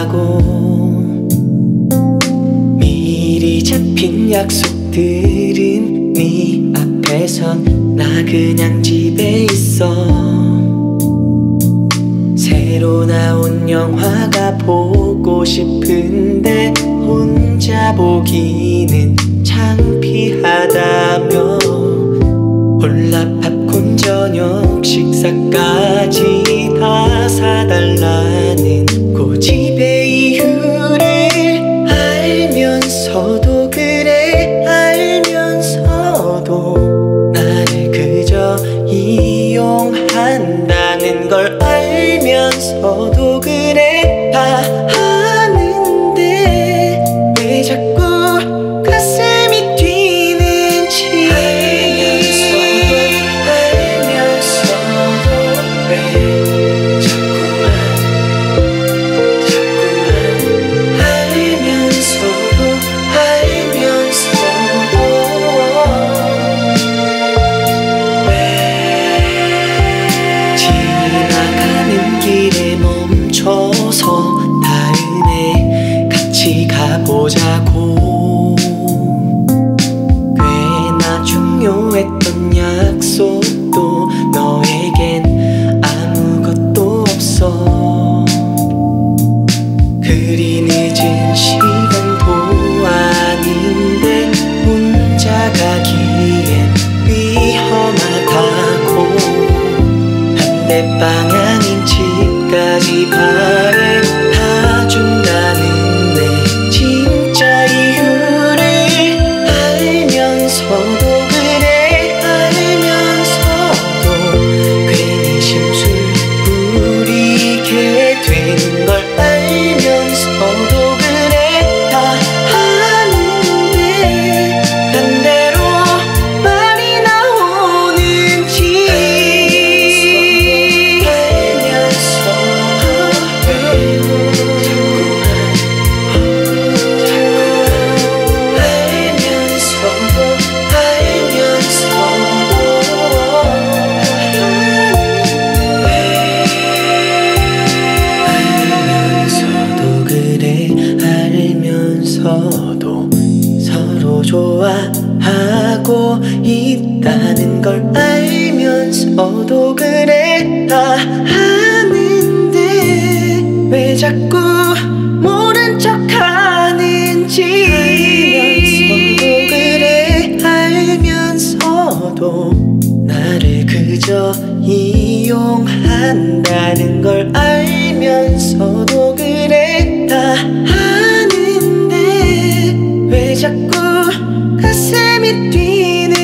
가고 미리 잡힌 약속들은 네 앞에선 나 그냥 집에 있어. 새로 나온 영화가 보고 싶은데 혼자 보기는 창피하다며 홀라 팝콘 저녁 식사까지 다 사달라는 고집의 이유를 알면서도, 그래 알면서도 나를 그저 이용한다는 걸 알면서도, 그래 다 아는데 왜 자꾸 가슴이 뛰는지 알면서도 왜 자꾸만 알면서도 왜 지나가는 길에 멈춰서 다음에 같이 가보자고. 꽤나 중요했던 약속도 너에겐 아무것도 없어. 그리 늦은 시간도 아닌데 혼자 가기엔 위험하다고 반대 방향인 집까지 발에 타준다는 내 진짜 이유를 알면서도, 그래 알면서도 괜히 심술 부리게 되는 걸 알면서도, 그래 다 아는데 반대로 말이 나오는지 알면서도 서로 좋아하고 있다는 걸 알면서도, 그래 다 아는데 왜 자꾸 모른 척하는지 알면서도, 그래 알면서도 나를 그저 이용한다는 걸 알면서도, 그래 다 아는데 왜 자꾸 가슴이 뛰는